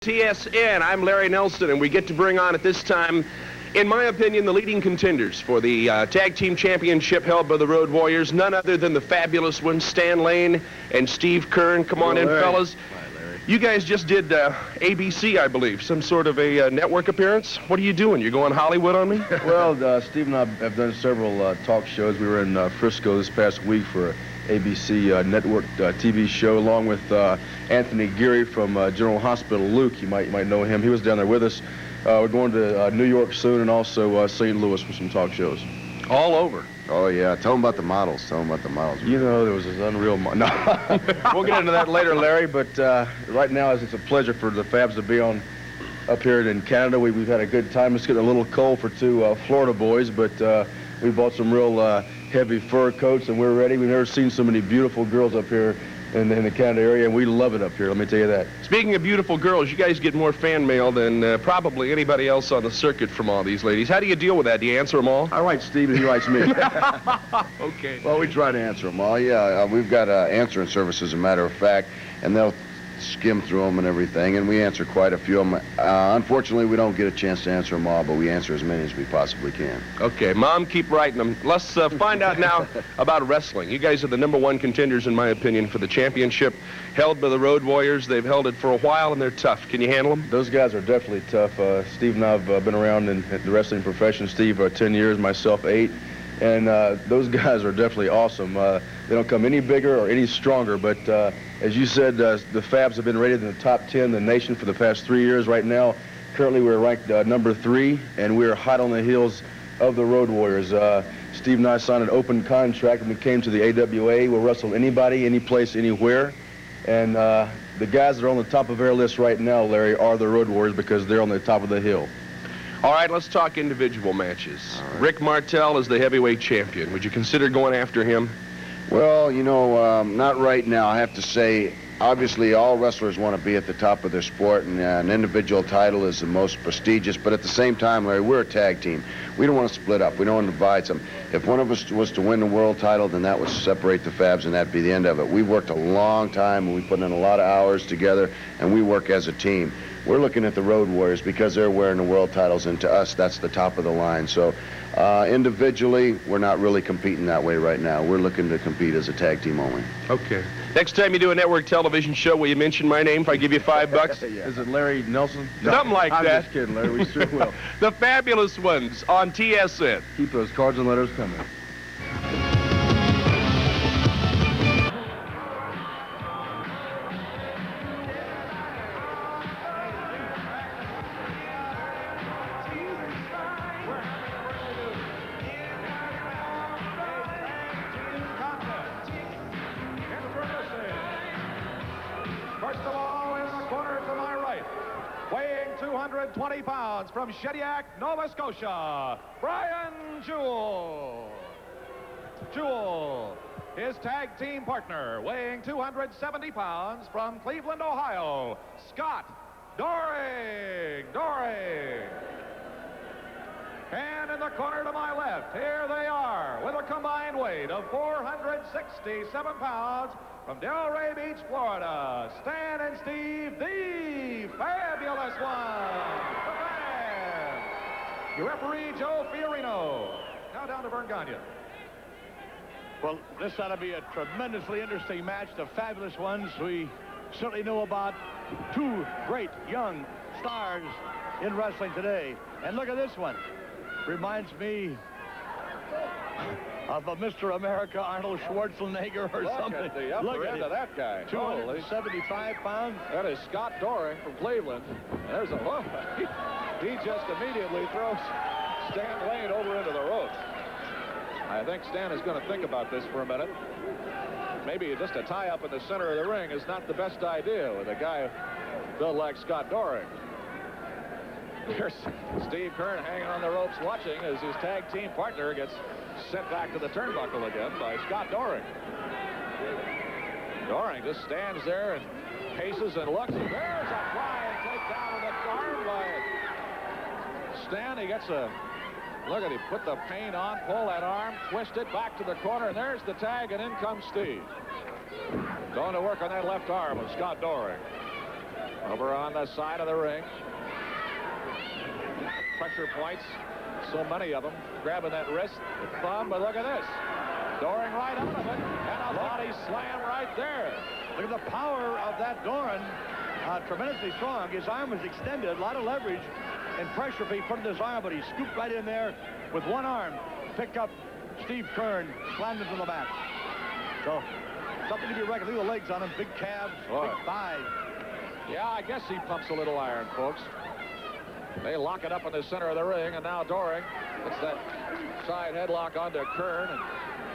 TSN. I'm Larry Nelson, and we get to bring on at this time, in my opinion, the leading contenders for the Tag Team Championship held by the Road Warriors, none other than the fabulous ones, Stan Lane and Steve Keirn. Come on in, fellas. You guys just did ABC, I believe, some sort of a network appearance. What are you doing? You're going Hollywood on me? Well, Steve and I have done several talk shows. We were in Frisco this past week for ABC network TV show, along with Anthony Geary from General Hospital. Luke, you might know him. He was down there with us. We're going to New York soon, and also St. Louis for some talk shows. All over. Oh, yeah. Tell them about the models. Tell them about the models. You know, there was this unreal... No. We'll get into that later, Larry, but right now it's a pleasure for the Fabs to be on up here in Canada. We've had a good time. It's getting a little cold for two Florida boys, but we bought some real heavy fur coats, and we're ready. We've never seen so many beautiful girls up here in the Canada area, and we love it up here, let me tell you that. Speaking of beautiful girls, you guys get more fan mail than probably anybody else on the circuit from all these ladies. How do you deal with that? Do you answer them all? I write Steve, and he writes me. Okay. Well, we try to answer them all. Yeah, we've got answering service, as a matter of fact, and they'll skim through them and everything, and we answer quite a few of them. Unfortunately, we don't get a chance to answer them all, but we answer as many as we possibly can. Okay, Mom, keep writing them. Let's find out now about wrestling. You guys are the #1 contenders, in my opinion, for the championship held by the Road Warriors. They've held it for a while, and they're tough. Can you handle them? Those guys are definitely tough. Steve and I have been around in the wrestling profession. Steve, 10 years, myself, 8. And those guys are definitely awesome. They don't come any bigger or any stronger, but as you said, the Fabs have been rated in the top 10 in the nation for the past 3 years. Right now, currently we're ranked #3, and we're hot on the heels of the Road Warriors. Steve and I signed an open contract when we came to the AWA. We'll wrestle anybody, any place, anywhere. And the guys that are on the top of our list right now, Larry, are the Road Warriors because they're on the top of the hill. All right, let's talk individual matches. Right. Rick Martel is the heavyweight champion. Would you consider going after him? Well, you know, not right now. I have to say, obviously, all wrestlers want to be at the top of their sport, and an individual title is the most prestigious. But at the same time, Larry, we're a tag team. We don't want to split up. We don't want to divide some. If one of us was to win the world title, then that would separate the Fabs, and that'd be the end of it. We worked a long time, and we put in a lot of hours together, and we work as a team. We're looking at the Road Warriors because they're wearing the world titles, and to us, that's the top of the line. So individually, we're not really competing that way right now. We're looking to compete as a tag team only. Okay. Next time you do a network television show, will you mention my name if I give you $5? Yeah. Is it Larry Nelson? No, something like I'm that. I'm just kidding, Larry. We sure will. The fabulous ones on TSN. Keep those cards and letters coming. First of all, in the corner to my right, weighing 220 pounds from Shediac, Nova Scotia, Brian Jewell. Jewell, his tag team partner, weighing 270 pounds from Cleveland, Ohio, Scott Doring. And in the corner to my left, here they are, with a combined weight of 467 pounds, from Delray Beach, Florida, Stan and Steve, the fabulous ones. Your referee, Joe Fiorino. Now down to Vern Gagne. Well, this ought to be a tremendously interesting match. The fabulous ones. We certainly know about two great young stars in wrestling today. And look at this one. Reminds me of a Mr. America Arnold Schwarzenegger or something. At the upper end of that guy. 275 pounds. That is Scott Doring from Cleveland. And there's a bump. He just immediately throws Stan Lane over into the ropes. I think Stan is going to think about this for a minute. Maybe just a tie-up in the center of the ring is not the best idea with a guy built like Scott Doring. Here's Steve Keirn hanging on the ropes watching as his tag team partner gets sent back to the turnbuckle again by Scott Doring. Doring just stands there and paces and looks. There's a flying takedown in the arm by Stan. He gets a look at him, put the paint on, pull that arm, twist it back to the corner, and there's the tag, and in comes Steve. Going to work on that left arm of Scott Doring. Over on the side of the ring. Pressure points. So many of them. Grabbing that wrist. With thumb, but look at this. Doring right out of it. And a body slam right there. Look at the power of that Doring. Tremendously strong. His arm was extended. A lot of leverage and pressure he put in his arm, but he scooped right in there with one arm. Picked up Steve Keirn, slammed him to the mat. So, something to be reckoned. Look at the legs on him. Big calves, big thighs. Yeah, I guess he pumps a little iron, folks. They lock it up in the center of the ring, and now Doring gets that side headlock onto Keirn and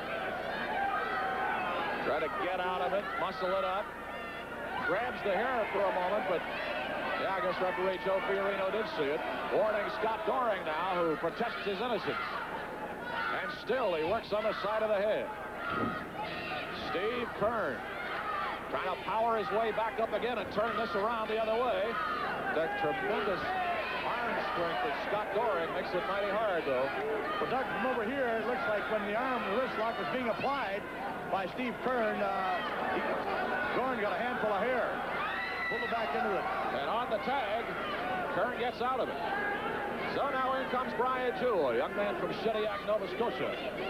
try to get out of it, muscle it up. Grabs the hair for a moment, but yeah, I guess referee Joe Fiorino did see it. Warning Scott Doring now, who protests his innocence. And still, he works on the side of the head. Steve Keirn trying to power his way back up again and turn this around the other way. The tremendous arm strength of Scott Doring makes it mighty hard, though. Well, Doug, from over here, it looks like when the wrist lock was being applied by Steve Keirn, Doring got a handful of hair. Pulled it back into it. And on the tag, Keirn gets out of it. So now in comes Brian Jewell, a young man from Shediac, Nova Scotia.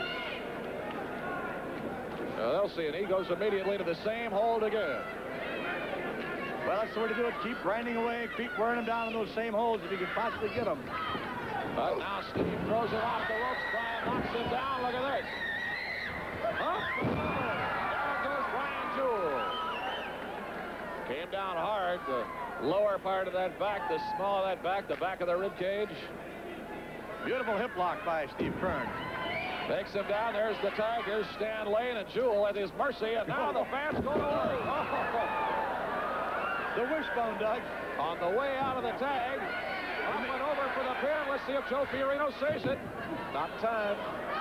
They'll see, and he goes immediately to the same hold again. Well, that's the way to do it. Keep grinding away, keep wearing them down in those same holes if you can possibly get them. But now Steve throws it off the ropes. Brian knocks him down. Look at this. Huh? Down goes Brian Jewell. Came down hard. The lower part of that back, the small of that back, the back of the rib cage. Beautiful hip lock by Steve Keirn. Takes him down. There's the tag. Here's Stan Lane and Jewell at his mercy. And now the fans go to work. The wishbone, Doug. On the way out of the tag. Up and over for the pin. Let's see if Joe Fiorino saves it. Not in time.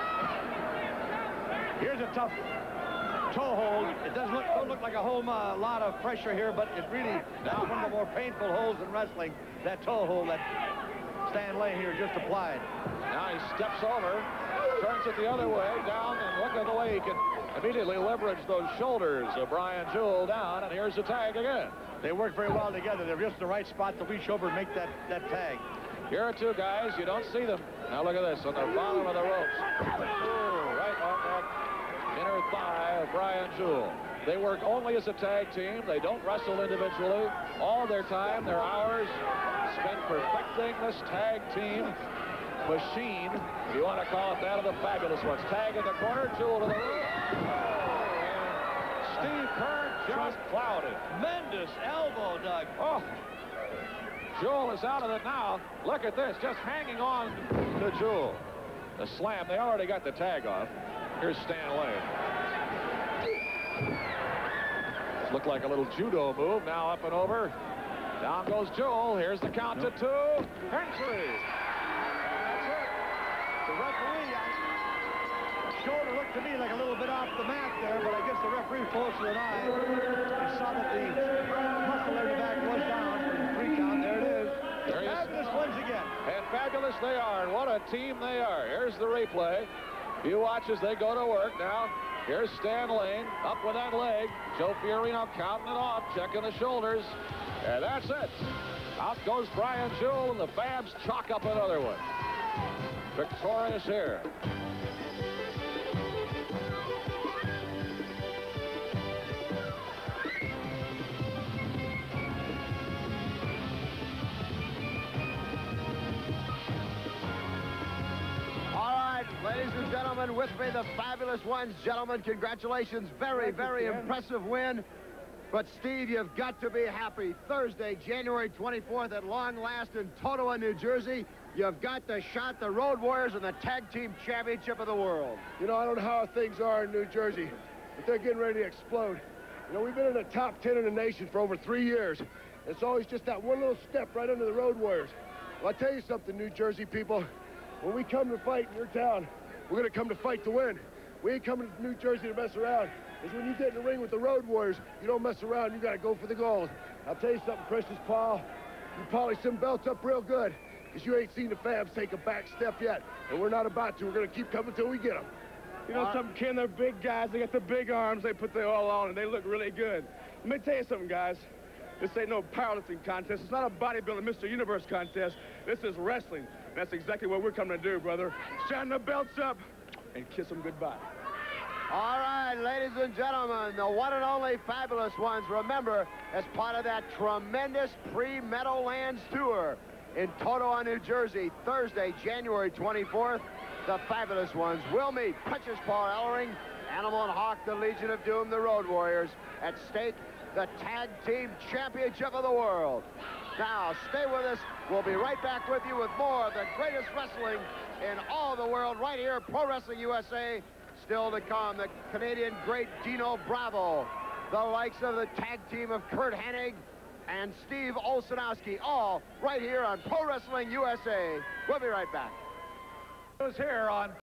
Here's a tough toe hold. It don't look like a whole lot of pressure here, but it really, that's one of the more painful holds in wrestling, that toe hold that Stan Lane here just applied. Now he steps over, turns it the other way, down, and look at the way he can immediately leverage those shoulders of Brian Jewell down, and here's the tag again. They work very well together. They're just the right spot to reach over and make that tag. Here are two guys. You don't see them. Now look at this on the bottom of the ropes. Ooh, right on that inner thigh of Brian Jewell. They work only as a tag team. They don't wrestle individually. All their time, their hours, spent perfecting this tag team machine, if you want to call it that, of the fabulous ones. Tag in the corner, Jewell to the roof. Steve Keirn just plowed it. Tremendous elbow, Doug. Oh, Jewell is out of it now. Look at this, just hanging on to Jewell. The slam, they already got the tag off. Here's Stan Lane. This looked like a little judo move. Now up and over. Down goes Jewell. Here's the count to 2. And 3. The referee, shoulder looked to me like a little bit off the mat there, but I guess the referee closer than I saw that the muscle there in the back was down for the 3 count. There it is. Fabulous ones again. And fabulous they are, and what a team they are. Here's the replay. You watch as they go to work now. Here's Stan Lane up with that leg. Joe Fiorino counting it off, checking the shoulders. And that's it. Out goes Brian Jewell, and the fans chalk up another one. Victorious here. All right, ladies and gentlemen, with me, the fabulous ones. Gentlemen, congratulations. Very, very impressive win. But, Steve, you've got to be happy. Thursday, January 24th, at long last in Totowa, New Jersey, you've got the shot, the Road Warriors, and the Tag Team Championship of the world. You know, I don't know how things are in New Jersey, but they're getting ready to explode. You know, we've been in the top 10 in the nation for over 3 years. It's always just that one little step right under the Road Warriors. Well, I'll tell you something, New Jersey people. When we come to fight in your town, we're going to come to fight to win. We ain't coming to New Jersey to mess around. Because when you get in the ring with the Road Warriors, you don't mess around. You got to go for the gold. I'll tell you something, Precious Paul. You polish them belts up real good. Because you ain't seen the Fabs take a back step yet. And we're not about to. We're going to keep coming until we get them. You know something, Ken? They're big guys. They got the big arms. They put the all on, and they look really good. Let me tell you something, guys. This ain't no powerlifting contest. It's not a bodybuilding Mr. Universe contest. This is wrestling. That's exactly what we're coming to do, brother. Shine the belts up and kiss them goodbye. All right, ladies and gentlemen, the one and only Fabulous Ones. Remember, as part of that tremendous pre-Meadowlands tour in Totowa, New Jersey, Thursday, January 24th, the Fabulous Ones will meet Precious Paul Ellering, Animal and Hawk, the Legion of Doom, the Road Warriors. At stake, the Tag Team Championship of the World. Now, stay with us. We'll be right back with you with more of the greatest wrestling in all the world right here, Pro Wrestling USA. Still to come, the Canadian great Dino Bravo, the likes of the tag team of Kurt Hennig and Steve Olszanowski, all right here on Pro Wrestling USA. We'll be right back. Here on